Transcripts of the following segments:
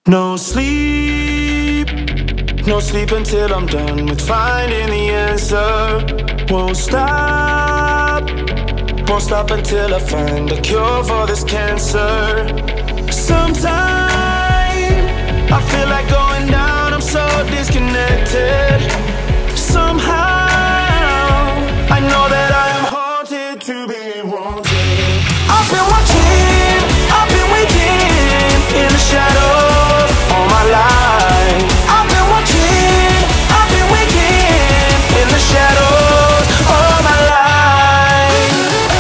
No sleep, no sleep until I'm done with finding the answer. Won't stop, won't stop until I find a cure for this cancer. Sometimes I feel like going down, I'm so disconnected. Somehow I know that I am haunted to be wanted. I've been watching, I've been waiting in the shadows all my life. I've been watching, I've been waiting in the shadows all my life.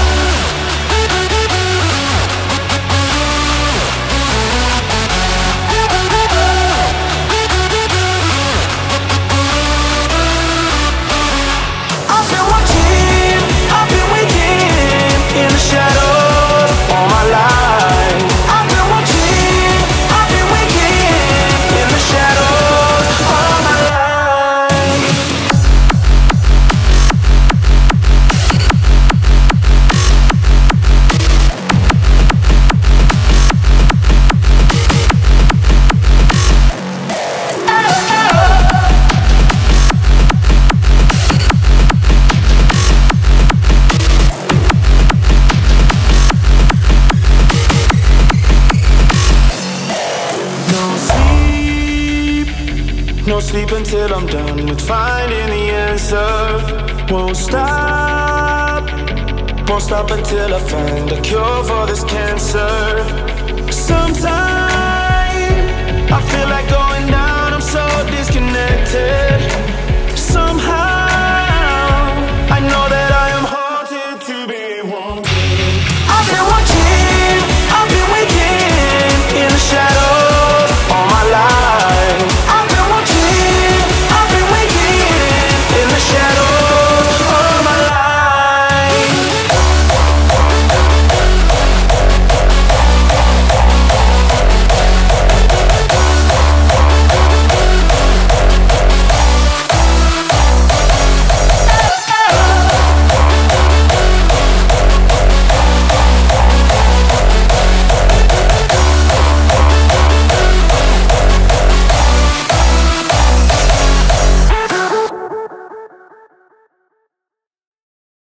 I've been watching, I've been waiting in the shadows all my life. I've been watching, I've been waiting in the shadows all my life. No sleep until I'm done with finding the answer. Won't stop, won't stop until I find a cure for this cancer. Sometimes